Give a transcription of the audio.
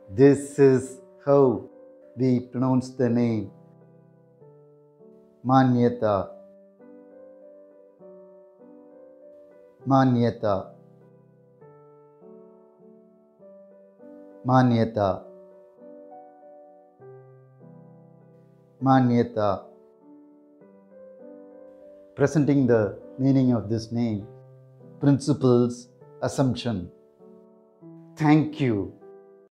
This is how we pronounce the name Manyatha. Maanyatha. Maanyatha. Maanyatha. Presenting the meaning of this name. Principles, assumption. Thank you.